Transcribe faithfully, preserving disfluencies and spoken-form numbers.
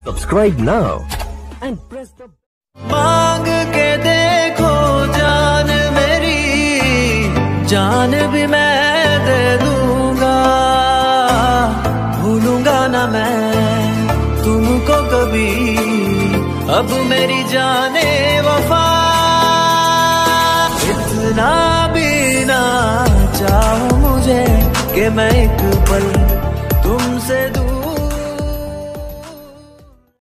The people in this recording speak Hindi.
Subscribe now and press the मांग के देखो जान मेरी, जान भी मैं दे दूंगा। भूलूंगा ना मैं तुमको कभी, अब मेरी जाने वफा। इतना भी ना चाहो मुझे कि मैं एक पल